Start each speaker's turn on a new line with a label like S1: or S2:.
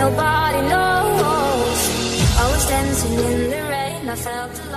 S1: nobody knows. I was dancing in the rain, I felt alive.